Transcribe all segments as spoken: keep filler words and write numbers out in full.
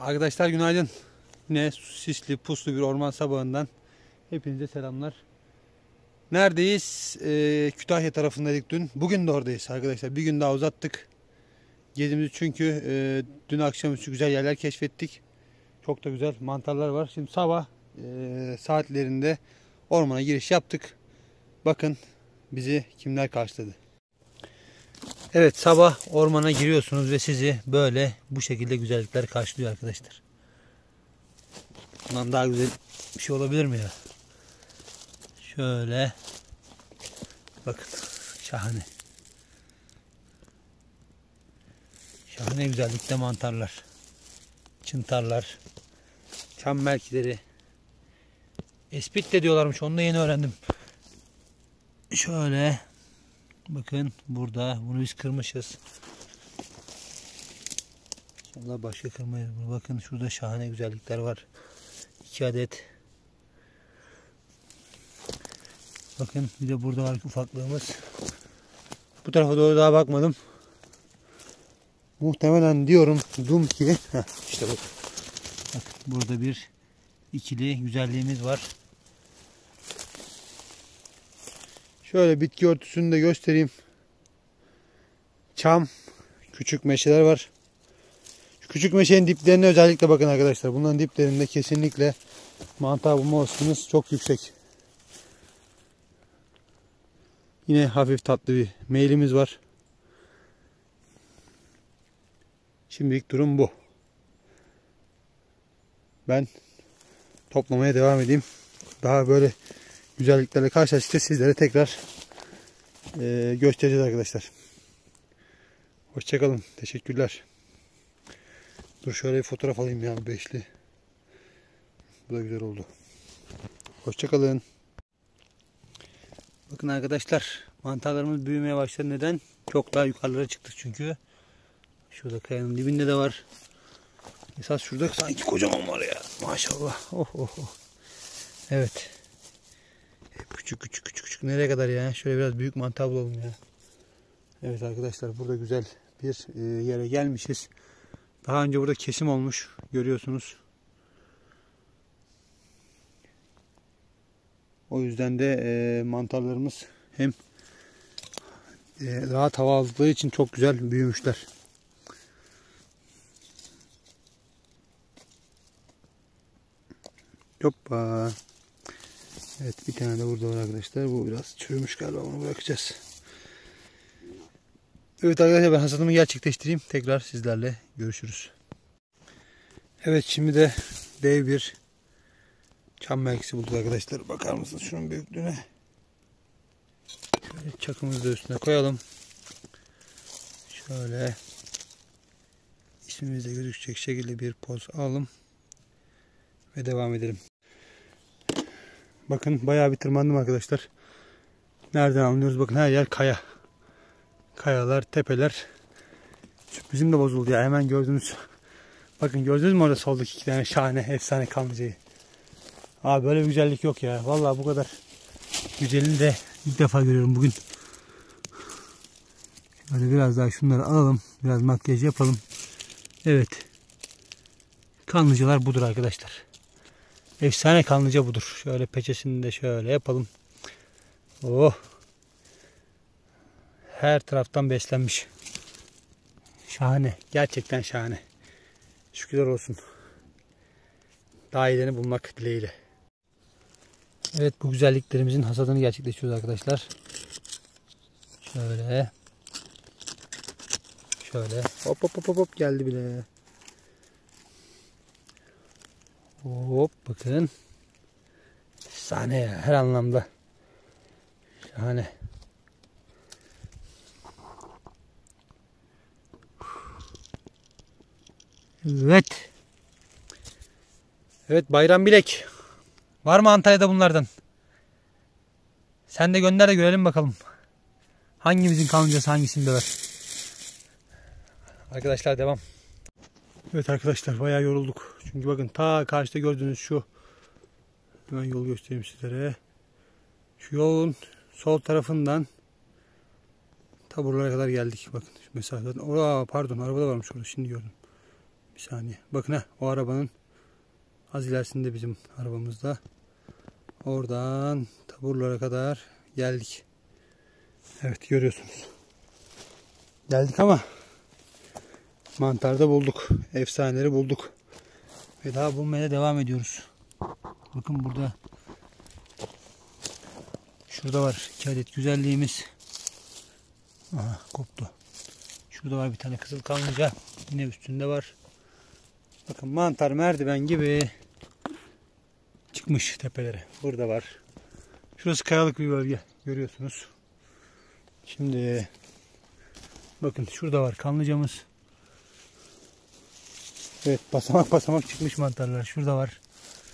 Arkadaşlar günaydın. Yine sisli puslu bir orman sabahından hepinize selamlar. Neredeyiz? Ee, Kütahya tarafındaydık dün. Bugün de oradayız arkadaşlar. Bir gün daha uzattık gezimizi çünkü e, dün akşamüstü güzel yerler keşfettik. Çok da güzel mantarlar var. Şimdi sabah e, saatlerinde ormana giriş yaptık. Bakın bizi kimler karşıladı. Evet, sabah ormana giriyorsunuz ve sizi böyle bu şekilde güzellikler karşılıyor arkadaşlar. Bundan daha güzel bir şey olabilir mi ya? Şöyle bakın, şahane. Şahane güzellikte mantarlar, çıntarlar, çam melkileri. Espit de diyorlarmış, onu da yeni öğrendim. Şöyle bakın, burada bunu biz kırmışız. İnşallah başka kırmayız. Bakın şurada şahane güzellikler var. iki adet. Bakın bir de burada var ufaklığımız. Bu tarafa doğru daha bakmadım. Muhtemelen diyorum dum ki heh, işte bak. Bak burada bir ikili güzelliğimiz var. Şöyle bitki örtüsünü de göstereyim. Çam, küçük meşeler var. Şu küçük meşenin diplerine özellikle bakın arkadaşlar. Bunların diplerinde kesinlikle mantar bulma olasılığınız çok yüksek. Yine hafif tatlı bir meylimiz var. Şimdilik durum bu. Ben toplamaya devam edeyim. Daha böyle güzelliklerle karşılaştıkça sizlere tekrar e, göstereceğiz arkadaşlar. Hoşçakalın. Teşekkürler. Dur şöyle bir fotoğraf alayım ya, beşli. Bu da güzel oldu. Hoşçakalın. Bakın arkadaşlar, mantarlarımız büyümeye başladı. Neden? Çok daha yukarılara çıktık çünkü. Şurada kayanın dibinde de var. Esas şurada sanki kocaman var ya. Maşallah. Oh oh oh. Evet. Hep küçük küçük küçük küçük. Nereye kadar ya? Şöyle biraz büyük mantar bulalım ya. Evet arkadaşlar, burada güzel bir yere gelmişiz. Daha önce burada kesim olmuş. Görüyorsunuz. O yüzden de e, mantarlarımız hem e, rahat hava aldıkları için çok güzel büyümüşler. Hoppa. Evet, bir tane de burada var arkadaşlar. Bu biraz çürümüş galiba, onu bırakacağız. Evet arkadaşlar, ben hasadımı gerçekleştireyim. Tekrar sizlerle görüşürüz. Evet, şimdi de dev bir çam melkisi bulduk arkadaşlar. Bakar mısınız şunun büyüklüğüne? Şöyle çakımızı da üstüne koyalım. Şöyle ismimizde gözükecek şekilde bir poz alalım. Ve devam edelim. Bakın bayağı bir tırmandım arkadaşlar. Nereden anlıyoruz? Bakın her yer kaya. Kayalar, tepeler. Sürprizim de bozuldu ya. Hemen gördünüz. Bakın gördünüz mü orada soldaki iki tane şahane, efsane kanlıcayı. Abi böyle bir güzellik yok ya. Vallahi bu kadar güzelini de ilk defa görüyorum bugün. Şöyle biraz daha şunları alalım. Biraz makyaj yapalım. Evet. Kanlıcalar budur arkadaşlar. Efsane kanlıca budur. Şöyle peçesini de şöyle yapalım. Oh. Her taraftan beslenmiş. Şahane. Gerçekten şahane. Şükürler olsun. Daha iyileni bulmak dileğiyle. Evet, bu güzelliklerimizin hasadını gerçekleştiriyoruz arkadaşlar. Şöyle. Şöyle. Hop hop hop hop geldi bile. Hop bakın. Efsane ya, her anlamda. Şahane. Evet. Evet, Bayram Bilek. Var mı Antalya'da bunlardan? Sen de gönder de görelim bakalım. Hangimizin kanlıcası hangisini döver? Arkadaşlar devam. Evet arkadaşlar, bayağı yorulduk. Çünkü bakın ta karşıda gördüğünüz şu. Hemen yol göstereyim sizlere. Şu yolun sol tarafından ta buralara kadar geldik. Bakın şu mesafeden. Aa, pardon, araba da varmış orada, şimdi gördüm. Bir saniye. Bakın ha, o arabanın az ilerisinde bizim arabamızda. Oradan taburlara kadar geldik. Evet, görüyorsunuz. Geldik ama mantarda bulduk. Efsaneleri bulduk. Ve daha bulmaya devam ediyoruz. Bakın burada. Şurada var iki adet güzelliğimiz. Aha, koptu. Şurada var bir tane kızıl kanlıca. Yine üstünde var. Bakın mantar merdiven gibi çıkmış tepelere. Burada var. Şurası kayalık bir bölge. Görüyorsunuz. Şimdi bakın şurada var kanlıcamız. Evet, basamak basamak çıkmış mantarlar. Şurada var.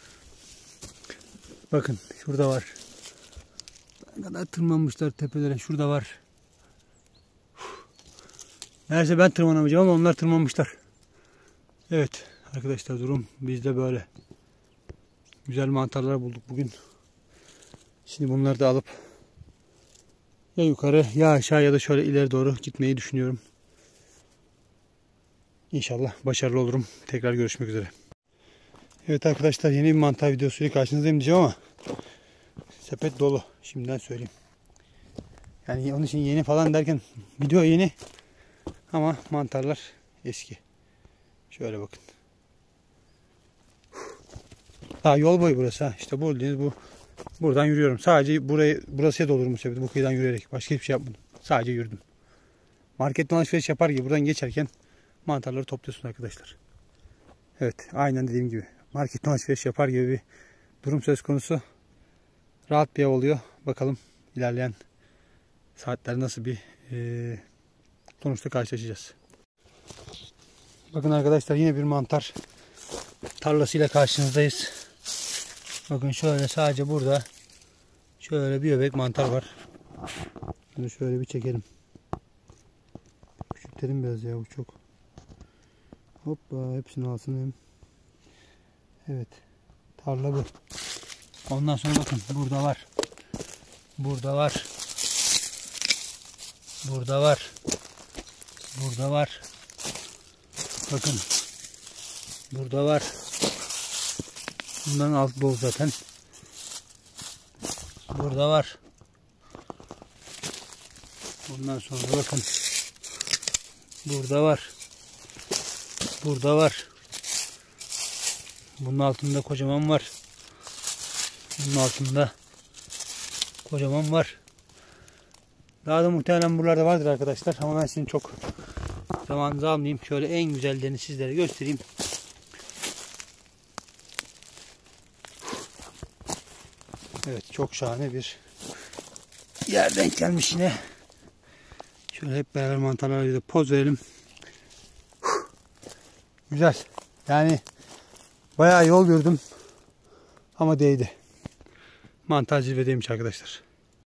Bakın şurada var. Ne kadar tırmanmışlar tepelere. Şurada var. Neredeyse ben tırmanamayacağım ama onlar tırmanmışlar. Evet arkadaşlar, durum bizde böyle. Güzel mantarlar bulduk bugün. Şimdi bunları da alıp ya yukarı ya aşağı ya da şöyle ileri doğru gitmeyi düşünüyorum. İnşallah başarılı olurum. Tekrar görüşmek üzere. Evet arkadaşlar, yeni bir mantar videosuyla karşınızdayım diyeceğim ama sepet dolu. Şimdiden söyleyeyim. Yani onun için yeni falan derken video yeni ama mantarlar eski. Şöyle bakın. Daha yol boyu burası ha. İşte bu bildiğiniz bu. Buradan yürüyorum. Sadece burayı burasıya dolurum bu sepeti. Bu kıyıdan yürüyerek. Başka hiçbir şey yapmadım. Sadece yürüdüm. Marketten alışveriş yapar gibi buradan geçerken mantarları topluyorsun arkadaşlar. Evet, aynen dediğim gibi. Marketten alışveriş yapar gibi bir durum söz konusu. Rahat bir ev oluyor. Bakalım ilerleyen saatler nasıl bir e, sonuçta karşılaşacağız. Bakın arkadaşlar, yine bir mantar tarlasıyla karşınızdayız. Bakın şöyle sadece burada şöyle bir öbek mantar var. Bunu şöyle bir çekelim. Küçültelim biraz ya, bu çok. Hoppa, hepsini alsın hem. Evet. Tarla bu. Ondan sonra bakın burada var. Burada var. Burada var. Burada var. Bakın. Burada var. Bundan alt bol zaten. Burada var. Ondan sonra bakın. Burada var. Burada var. Bunun altında kocaman var. Bunun altında kocaman var. Daha da muhtemelen buralarda vardır arkadaşlar. Ama ben sizin çok zamanınızı almayayım. Şöyle en güzellerini sizlere göstereyim. Evet, çok şahane bir yer denk gelmiş yine. Şöyle hep beraber mantarlarla da poz verelim. Güzel. Yani bayağı yol yürüdüm ama değdi. Mantar zirvedeymiş arkadaşlar.